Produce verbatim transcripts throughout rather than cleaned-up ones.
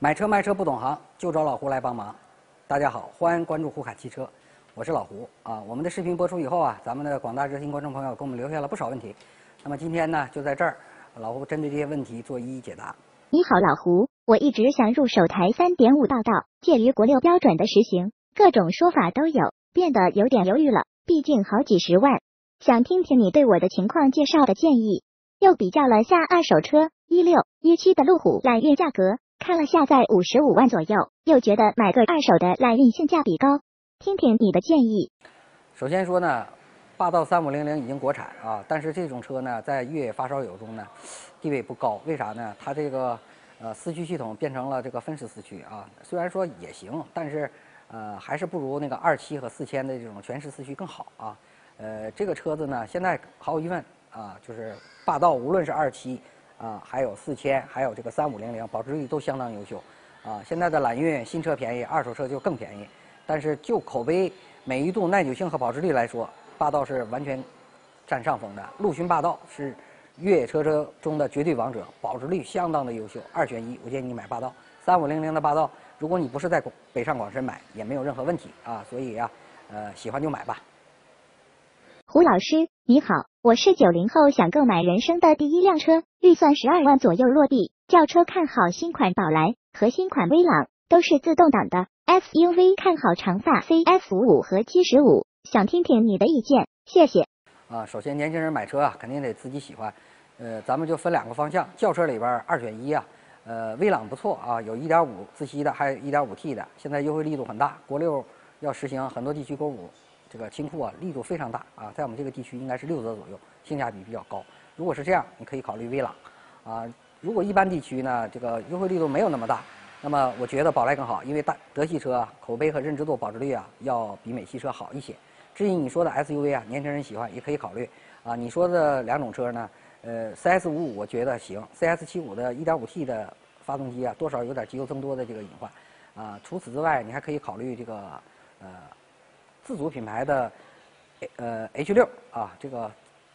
买车卖车不懂行，就找老胡来帮忙。大家好，欢迎关注胡侃汽车，我是老胡啊。我们的视频播出以后啊，咱们的广大热心观众朋友给我们留下了不少问题。那么今天呢，就在这儿，老胡针对这些问题做一一解答。 你好，老胡，我一直想入手台 三点五 霸道，介于国六标准的实行，各种说法都有，变得有点犹豫了，毕竟好几十万，想听听你对我的情况介绍的建议。又比较了下二手车一六一七的路虎揽运价格，看了下在五十五万左右，又觉得买个二手的揽运性价比高，听听你的建议。 首先说呢，霸道三五零零已经国产啊，但是这种车呢，在越野发烧友中呢，地位不高。为啥呢？它这个呃四驱系统变成了这个分时四驱啊，虽然说也行，但是呃还是不如那个二七和四千的这种全时四驱更好啊。呃，这个车子呢，现在毫无疑问啊，就是霸道无论是二七啊，还有四千，还有这个三五零零，保值率都相当优秀啊。现在的揽运新车便宜，二手车就更便宜，但是就口碑、美誉度、耐久性和保值率来说，霸道是完全占上风的。陆巡霸道是越野车车中的绝对王者，保值率相当的优秀，二选一，我建议你买霸道。三五零零的霸道，如果你不是在北上广深买，也没有任何问题啊。所以啊，呃，喜欢就买吧。 胡老师你好，我是九零后，想购买人生的第一辆车，预算十二万左右落地。轿车看好新款宝来和新款威朗，都是自动挡的。S U V 看好长发 C F 五五和七十五，想听听你的意见，谢谢。 啊，首先年轻人买车啊，肯定得自己喜欢。呃，咱们就分两个方向，轿车里边二选一啊。呃，威朗不错啊，有 一点五 自吸的，还有 一点五 T 的，现在优惠力度很大。国六要实行很多地区购五。这个清库啊，力度非常大啊，在我们这个地区应该是六折左右，性价比比较高。如果是这样，你可以考虑威朗，啊，如果一般地区呢，这个优惠力度没有那么大，那么我觉得宝来更好，因为大德系车啊，口碑和认知度、保值率啊，要比美系车好一些。至于你说的 S U V 啊，年轻人喜欢也可以考虑啊。你说的两种车呢，呃 ，C S 五五我觉得行 ，C S 七五的 一点五 T 的发动机啊，多少有点机油增多的这个隐患啊。除此之外，你还可以考虑这个呃。自主品牌的，呃 H 六啊，这个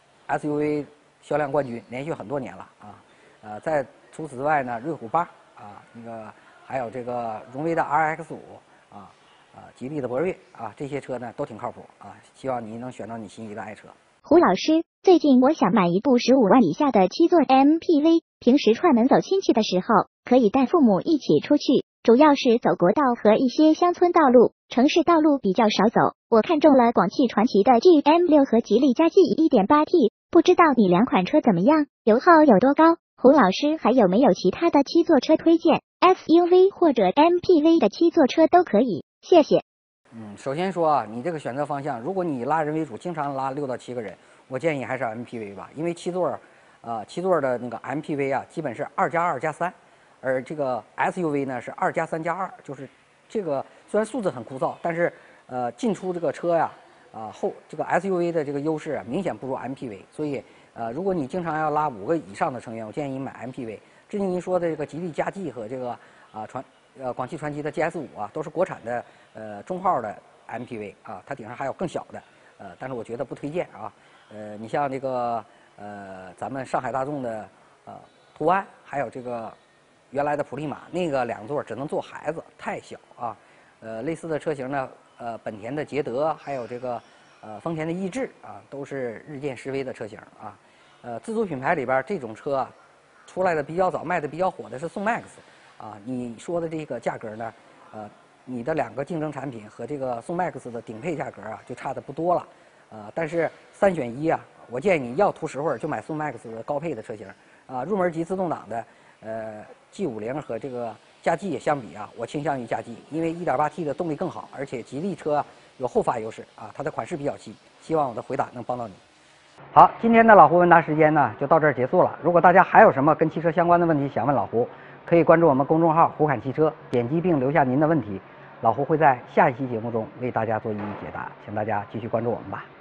S U V 销量冠军，连续很多年了啊。呃，在除此之外呢，瑞虎八啊，那个还有这个荣威的 R X 五啊，啊，吉利的博瑞啊，这些车呢都挺靠谱啊。希望你能选到你心仪的爱车。 胡老师，最近我想买一部十五万以下的七座 M P V， 平时串门走亲戚的时候，可以带父母一起出去。主要是走国道和一些乡村道路，城市道路比较少走。我看中了广汽传祺的 G M 六 和吉利嘉际 一点八 T， 不知道你两款车怎么样，油耗有多高？胡老师还有没有其他的七座车推荐 ？S U V 或者 M P V 的七座车都可以，谢谢。 嗯，首先说啊，你这个选择方向，如果你以拉人为主，经常拉六到七个人，我建议还是 M P V 吧，因为七座，呃，七座的那个 M P V 啊，基本是二加二加三。而这个 S U V 呢是二加三加二，就是这个虽然数字很枯燥，但是呃进出这个车呀啊后这个 S U V 的这个优势啊明显不如 M P V， 所以呃如果你经常要拉五个以上的成员，我建议你买 M P V。至于您说的这个吉利嘉际和这个啊传呃广汽传祺的 G S 五啊，都是国产的呃中号的 M P V 啊，它顶上还有更小的呃，但是我觉得不推荐啊。呃，你像这个呃咱们上海大众的呃途安，还有这个。原来的普利马那个两座只能坐孩子，太小啊。呃，类似的车型呢，呃，本田的捷德，还有这个呃丰田的逸致啊，都是日渐式微的车型啊。呃，自主品牌里边这种车啊，出来的比较早、卖的比较火的是宋 MAX 啊。你说的这个价格呢，呃，你的两个竞争产品和这个宋 MAX 的顶配价格啊，就差的不多了。呃，但是三选一啊，我建议你要图实惠就买宋 MAX 的高配的车型啊，入门级自动挡的。呃 ，G 五零 和这个嘉际相比啊，我倾向于嘉际，因为 一点八 T 的动力更好，而且吉利车有后发优势啊，它的款式比较细。希望我的回答能帮到你。好，今天的老胡问答时间呢就到这儿结束了。如果大家还有什么跟汽车相关的问题想问老胡，可以关注我们公众号“胡侃汽车”，点击并留下您的问题，老胡会在下一期节目中为大家做一一解答。请大家继续关注我们吧。